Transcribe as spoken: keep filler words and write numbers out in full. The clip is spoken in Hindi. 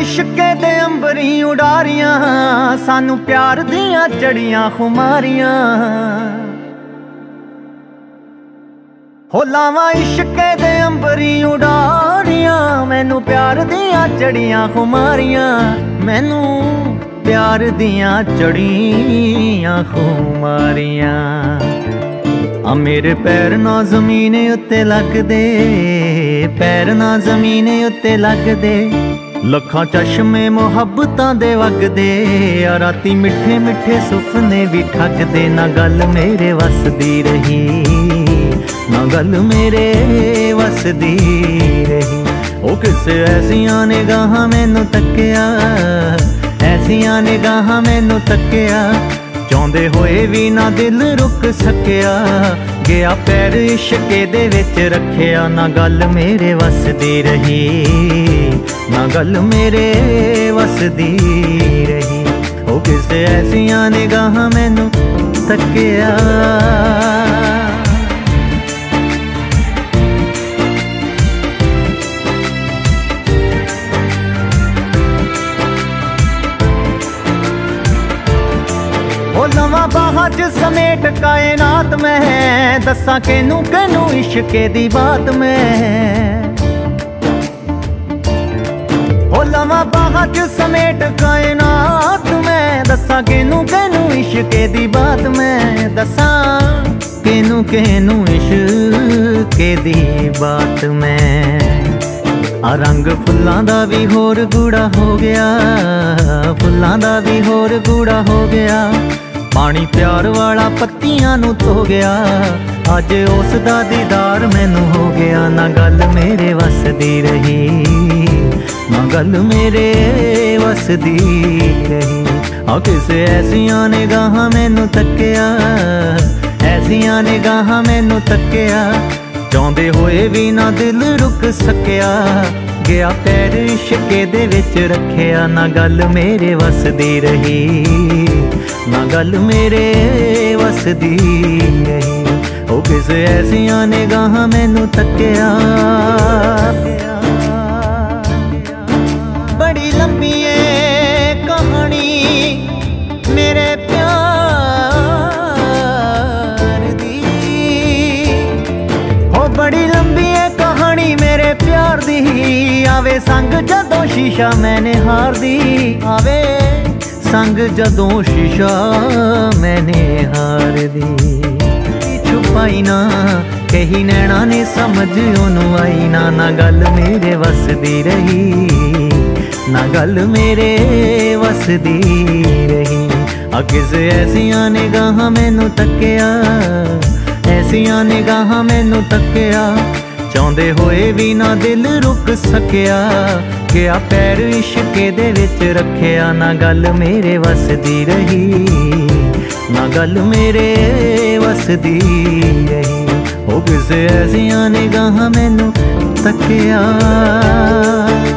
इश्के दे अंबरी उडारियां, सानू प्यार दियां चढ़ियां खुमारियां। हो लावां इश्के दे अंबरी उडारियां, मैनू प्यार दियां चढ़ियां खुमारियां। मैनू प्यार दियां चढ़ियां खुमारियां। आ मेरे पैर ना जमीन उत्ते लगदे, पैर ना जमीन उत्ते लगदे। लखां चश्मे मुहब्बतां दे वगदे, आ राती मिठे मिठे सुपने भी ठगदे। ना गल मेरे वसदी रही, ना गल मेरे वसदी रही। ओ किसे ऐसियां निगाहां मैनू तक्किया, ऐसियां निगाहां मैनू तक्किया। चाहुंदे होए भी ना दिल रुक सकिया, गया पैर इश्के दे विच रखिया। ना गल मेरे वसदी रही, ना गल मेरे वसदी रही। ओ किसे ऐसियां निगाहां मैनू तक्किया। ओ लवां बाहां च समेट कायनात में, दस्सां केनू केनू इश्के दी बात में। ओ लवां बाहां च समेट कायनात में, दस्सां केनू केनू इश्के दी बात में। दस्सां केनू केनू इश्के दी बात में। आ रंग फुल्लां दा भी होर गूड़ा हो गया, फुल्लां दा भी होर गूड़ा हो गया। पानी प्यार वाला पत्तियां नू धो गया, अज उस दा दीदार मैनू हो गया। ना गल मेरे वसदी रही, ना गल मेरे वसदी रही। आ किसे ऐसियां निगाहां मैनू तक्किया, ऐसियां निगाहां मैनू तक्किया। चाहुंदे होए भी ना दिल रुक सकिया, गया पैर इश्के दे विच रखिया। ना गल मेरे वसदी रही, ना गल मेरे वसदी रही। ओ किसे ऐसियां निगाहां मैनू तक्किया। बड़ी लंबी है कहानी मेरे प्यार दी, हो बड़ी लंबी है कहानी मेरे प्यार दी। आवे संग जदों शीशा मैंने हार दी, आवे संग जदों शीशा मैंने हार दी। छुपाई ना कही नैना ने समझ ओनू आई ना। ना गल मेरे वसदी रही, ना गल मेरे वसदी रही। आ किसे ऐसियां निगाहां मैनू तक्किया, ऐसियां निगाहां मैनू तक्किया। चाहुंदे होए भी ना दिल रुक सकिया, गया पैर इश्के दे विच रखिया। ना गल मेरे वसदी रही, ना गल मेरे वसदी रही। ओ किसे ऐसियां निगाहां मैनू तक्किया।